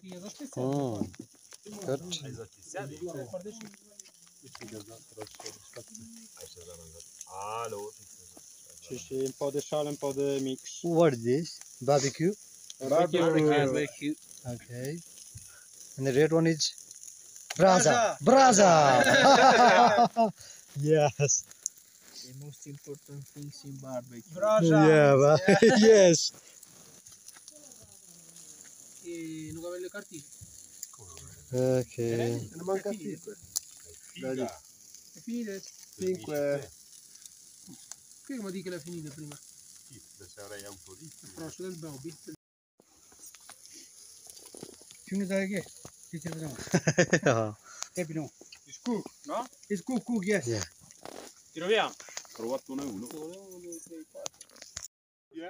Good. What is this? Barbecue? Barbecue. Okay. And the red one is Braza. Braza! Yes. The most important things in barbecue. Yeah, yes. Non avevo le cartine. Okay. Ne manca 5. È finita? 5. Che mi dici che l'ha finita prima? Sì, se avrei avuto lì. Il frocio del Bobby. Şimdi daha gel. Getirdim. Hep no. It's cook, no? It's cook, yes. Yeah. Tiro via. Provato uno. 1, 2, 3, 4. Yeah.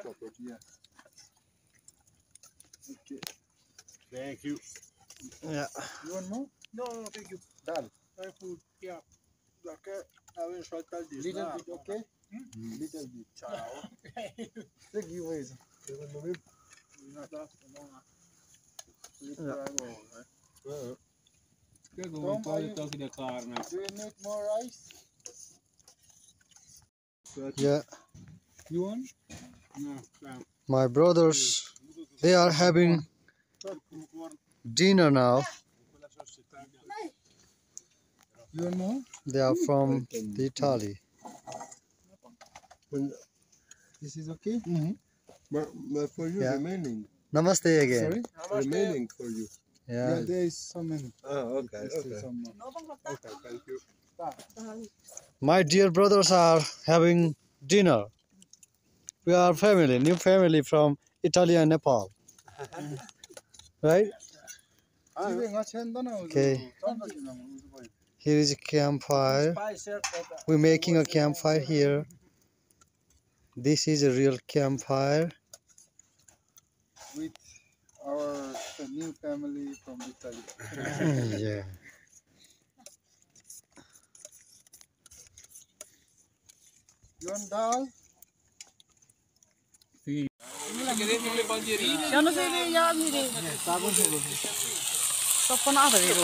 Okay. Thank you. Yeah. You want more? No, thank you. Dal. Thank you. Yeah. Perché avevo sciolto il disco. Little bit, okay? Little bit. Ciao. Take you ways. Secondo me. Che comunque il tocco di carne. Do you need more rice? Yeah. You want? No, no. My brothers, they are having dinner now. You want more? They are from Italy. This is okay? But for you, Yeah. remaining. Namaste again. Sorry? Remaining for you. Yeah. there is so many. Oh, okay. Some more. Okay, thank you. My dear brothers are having dinner. We are family, new family from Italy and Nepal. Right? Okay. Here is a campfire. We're making a campfire here. This is a real campfire. With our new family from Italy. Yeah. You want dal? Siamo sei gli altri. Sto panato vero.